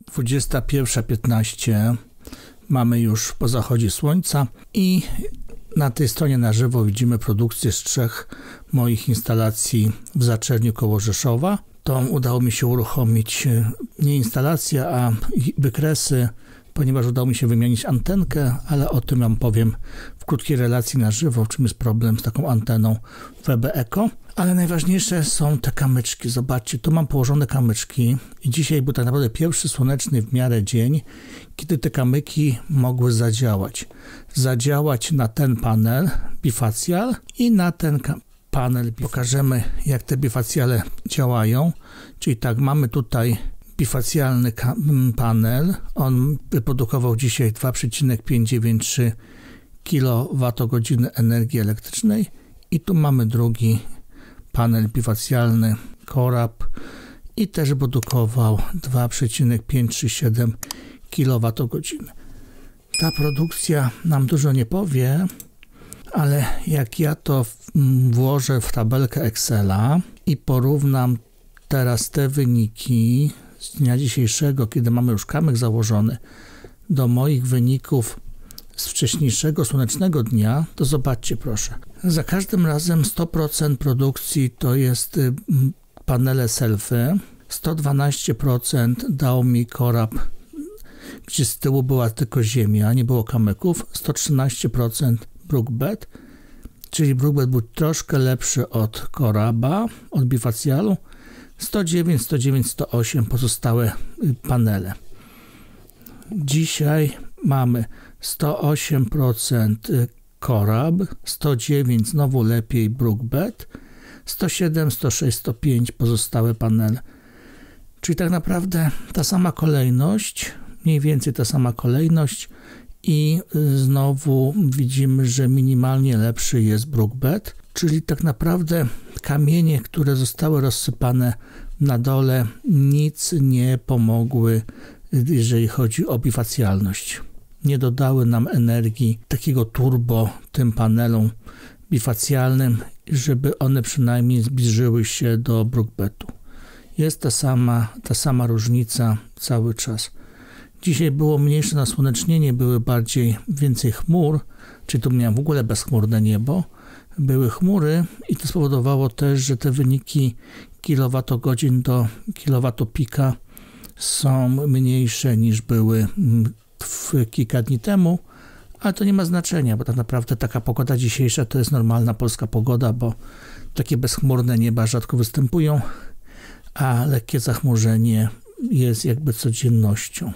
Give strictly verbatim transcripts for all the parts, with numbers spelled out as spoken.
dwudziesta pierwsza piętnaście. Mamy już po zachodzie słońca i na tej stronie na żywo widzimy produkcję z trzech moich instalacji w Zaczerniu koło Rzeszowa. To udało mi się uruchomić nie instalację, a wykresy, ponieważ udało mi się wymienić antenkę, ale o tym wam powiem w krótkiej relacji na żywo, w czym jest problem z taką anteną W B Eko. Ale najważniejsze są te kamyczki. Zobaczcie, tu mam położone kamyczki i dzisiaj był tak naprawdę pierwszy słoneczny w miarę dzień, kiedy te kamyki mogły zadziałać. Zadziałać na ten panel bifacjal i na ten panel. Pokażemy, jak te bifacjale działają. Czyli tak, mamy tutaj bifacjalny panel. On wyprodukował dzisiaj dwa przecinek pięćset dziewięćdziesiąt trzy kilowatogodziny energii elektrycznej i tu mamy drugi panel bifacjalny Corab i też produkował dwa przecinek pięćset trzydzieści siedem kilowatogodziny. Ta produkcja nam dużo nie powie, ale jak ja to włożę w tabelkę Excela i porównam teraz te wyniki z dnia dzisiejszego, kiedy mamy już kamyk założony, do moich wyników z wcześniejszego słonecznego dnia, to zobaczcie proszę. Za każdym razem sto procent produkcji to jest panele selfy, sto dwanaście procent dał mi Corab, gdzie z tyłu była tylko ziemia, nie było kamyków, sto trzynaście procent Brookbed, czyli Brookbed był troszkę lepszy od Coraba, od bifacjalu, sto dziewięć, sto dziewięć, sto osiem pozostałe panele. Dzisiaj mamy sto osiem procent Corab, sto dziewięć znowu lepiej Brookbed, sto siedem, sto sześć, sto pięć pozostałe panele. Czyli tak naprawdę ta sama kolejność, mniej więcej ta sama kolejność i znowu widzimy, że minimalnie lepszy jest Brookbed, czyli tak naprawdę kamienie, które zostały rozsypane na dole, nic nie pomogły, jeżeli chodzi o bifacjalność. Nie dodały nam energii takiego turbo tym panelom bifacjalnym, żeby one przynajmniej zbliżyły się do Brookbedu. Jest ta sama, ta sama różnica cały czas. Dzisiaj było mniejsze nasłonecznienie, były bardziej więcej chmur, czyli tu miałem w ogóle bezchmurne niebo. Były chmury i to spowodowało też, że te wyniki kilowatogodzin do kilowatopika są mniejsze niż były w kilka dni temu, ale to nie ma znaczenia, bo tak naprawdę taka pogoda dzisiejsza to jest normalna polska pogoda, bo takie bezchmurne nieba rzadko występują, a lekkie zachmurzenie jest jakby codziennością.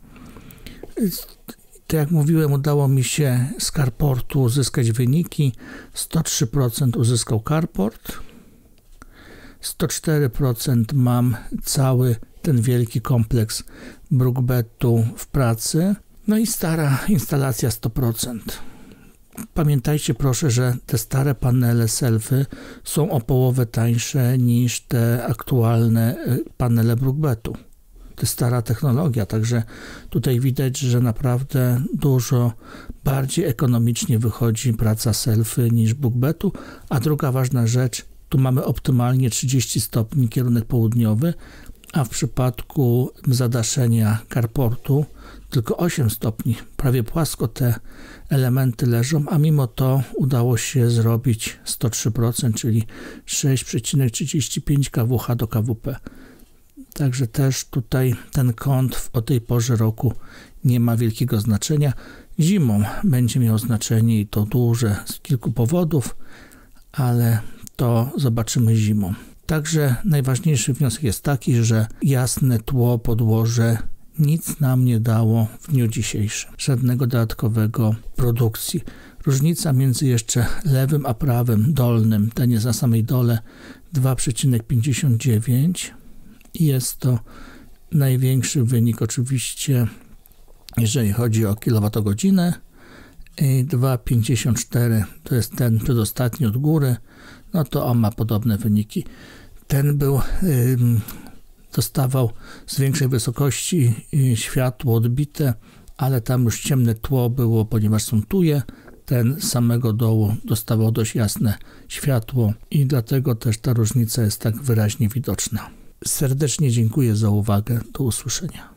Tak jak mówiłem, udało mi się z Carportu uzyskać wyniki. sto trzy procent uzyskał Carport, sto cztery procent mam cały ten wielki kompleks Brookbedu w pracy, no i stara instalacja sto procent. Pamiętajcie proszę, że te stare panele selfy są o połowę tańsze niż te aktualne panele Brookbedu. To jest stara technologia, także tutaj widać, że naprawdę dużo bardziej ekonomicznie wychodzi praca selfy niż Brookbedu. A druga ważna rzecz, tu mamy optymalnie trzydzieści stopni kierunek południowy, a w przypadku zadaszenia Carportu tylko osiem stopni. Prawie płasko te elementy leżą, a mimo to udało się zrobić sto trzy procent, czyli sześć przecinek trzydzieści pięć kWh do K W P. Także też tutaj ten kąt o tej porze roku nie ma wielkiego znaczenia. Zimą będzie miał znaczenie i to duże z kilku powodów, ale to zobaczymy zimą. Także najważniejszy wniosek jest taki, że jasne tło, podłoże nic nam nie dało w dniu dzisiejszym. Żadnego dodatkowego produkcji. Różnica między jeszcze lewym a prawym dolnym, ten jest na samej dole dwa przecinek pięćdziesiąt dziewięć. I jest to największy wynik oczywiście, jeżeli chodzi o kilowatogodzinę. dwa przecinek pięćdziesiąt cztery to jest ten przedostatni od góry, no to on ma podobne wyniki. Ten był, yy, dostawał z większej wysokości yy, światło odbite, ale tam już ciemne tło było, ponieważ są tuje. Ten z samego dołu dostawał dość jasne światło i dlatego też ta różnica jest tak wyraźnie widoczna. Serdecznie dziękuję za uwagę. Do usłyszenia.